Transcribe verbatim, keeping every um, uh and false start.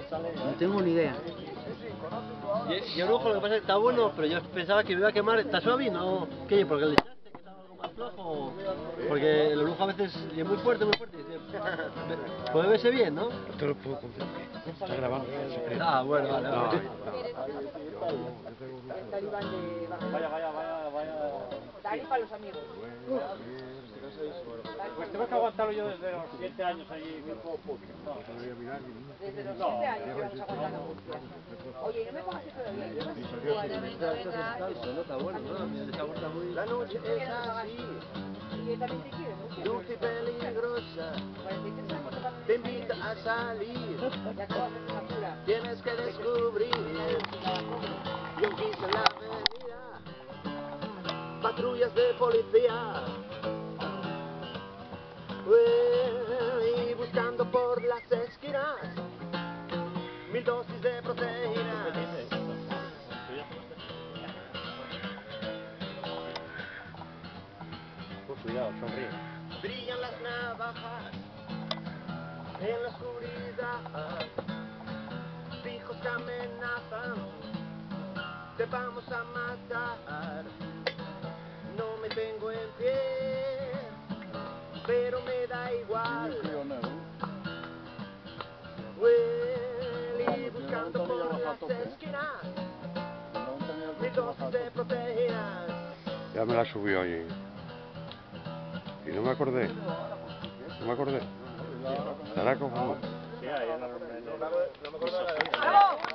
No tengo ni idea. Y, y orujo, lo que pasa es que está bueno, pero yo pensaba que me iba a quemar. ¿Está suave? No. ¿Qué? ¿Porque le echaste que estaba algo más flojo? Porque el orujo a veces es muy fuerte, muy fuerte. Puede verse bien, ¿no? No te lo puedo contar. Está grabando. Ah, bueno, vale, No, vale. Vaya, vaya, vaya, vaya. Dani para los amigos. Pues tengo que aguantarlo yo desde los siete años allí. Desde los siete años llevamos aguantando Murcia. Oye, no me pongas eso de bien. Está bueno, ¿no? La noche es así, Y él también te quiere, Murcia. dulce y peligrosa, te invita a salir, Ya acabas de hacer una cura. tienes que descubrir. Yo quise en la avenida, patrullas de policía, Ué, y buscando por las esquinas mil dosis de proteínas. Cuidado, sonríe. Brillan las navajas en la oscuridad, fijos que amenazan, te vamos a matar. No me tengo en pie, pero me da igual. Huele y buscando por las esquinas mil dosis de proteínas. Ya me la subió allí. Y no me acordé. No me acordé. Estará como... Sí, ahí en la... ¡Bravo!